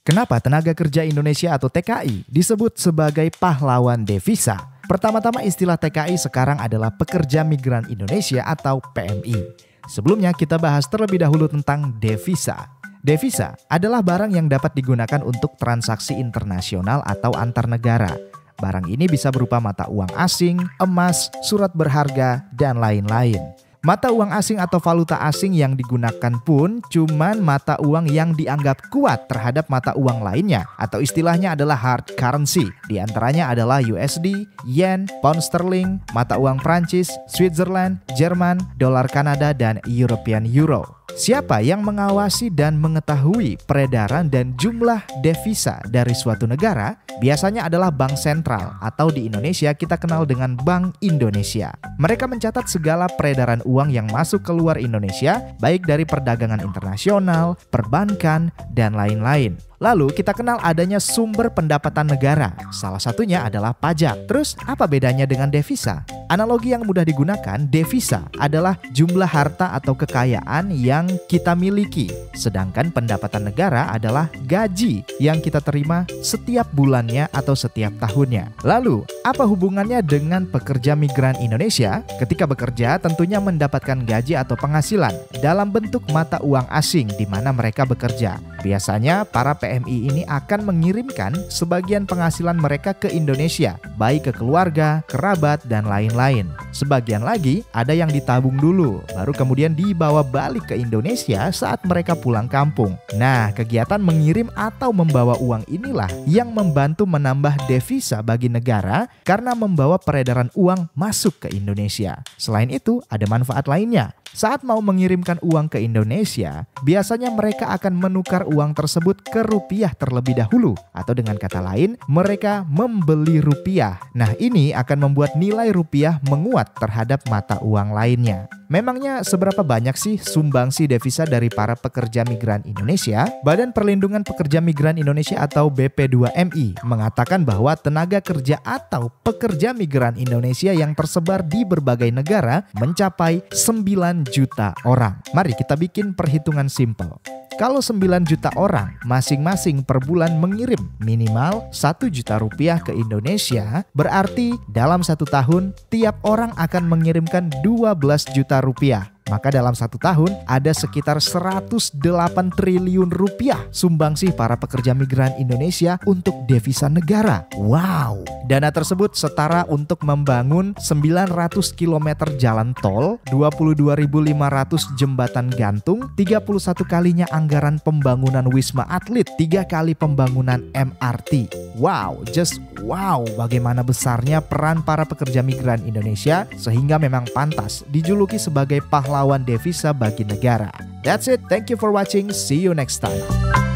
Kenapa tenaga kerja Indonesia atau TKI disebut sebagai pahlawan devisa? Pertama-tama istilah TKI sekarang adalah pekerja migran Indonesia atau PMI. Sebelumnya kita bahas terlebih dahulu tentang devisa. Devisa adalah barang yang dapat digunakan untuk transaksi internasional atau antar negara. Barang ini bisa berupa mata uang asing, emas, surat berharga, dan lain-lain. Mata uang asing atau valuta asing yang digunakan pun cuman mata uang yang dianggap kuat terhadap mata uang lainnya atau istilahnya adalah hard currency. Di antaranya adalah USD, Yen, Pound Sterling, mata uang Prancis, Switzerland, Jerman, dolar Kanada, dan European Euro. Siapa yang mengawasi dan mengetahui peredaran dan jumlah devisa dari suatu negara? Biasanya adalah bank sentral atau di Indonesia kita kenal dengan Bank Indonesia. Mereka mencatat segala peredaran uang yang masuk keluar Indonesia, baik dari perdagangan internasional, perbankan, dan lain-lain. Lalu kita kenal adanya sumber pendapatan negara, salah satunya adalah pajak. Terus apa bedanya dengan devisa? Analogi yang mudah digunakan, devisa adalah jumlah harta atau kekayaan yang kita miliki. Sedangkan pendapatan negara adalah gaji yang kita terima setiap bulannya atau setiap tahunnya. Lalu, apa hubungannya dengan pekerja migran Indonesia? Ketika bekerja tentunya mendapatkan gaji atau penghasilan dalam bentuk mata uang asing di mana mereka bekerja. Biasanya para PMI ini akan mengirimkan sebagian penghasilan mereka ke Indonesia, baik ke keluarga, kerabat, dan lain-lain. Sebagian lagi ada yang ditabung dulu, baru kemudian dibawa balik ke Indonesia saat mereka pulang kampung. Nah, kegiatan mengirim atau membawa uang inilah yang membantu menambah devisa bagi negara karena membawa peredaran uang masuk ke Indonesia. Selain itu, ada manfaat lainnya. Saat mau mengirimkan uang ke Indonesia, biasanya mereka akan menukar uang tersebut ke rupiah terlebih dahulu. Atau dengan kata lain, mereka membeli rupiah. Nah, ini akan membuat nilai rupiah menguat terhadap mata uang lainnya. Memangnya seberapa banyak sih sumbangsi devisa dari para pekerja migran Indonesia? Badan Perlindungan Pekerja Migran Indonesia atau BP2MI mengatakan bahwa tenaga kerja atau pekerja migran Indonesia yang tersebar di berbagai negara mencapai 9 juta orang. Mari kita bikin perhitungan simpel. Kalau 9 juta orang masing-masing per bulan mengirim minimal 1 juta rupiah ke Indonesia, berarti dalam 1 tahun tiap orang akan mengirimkan 12 juta rupiah. Maka dalam 1 tahun ada sekitar 108 triliun rupiah sumbangsi para pekerja migran Indonesia untuk devisa negara. Wow! Dana tersebut setara untuk membangun 900 km jalan tol, 22.500 jembatan gantung, 31 kalinya anggaran pembangunan Wisma Atlet, 3 kali pembangunan MRT. Wow, just wow bagaimana besarnya peran para pekerja migran Indonesia sehingga memang pantas dijuluki sebagai pahlawan devisa bagi negara. That's it, thank you for watching, see you next time.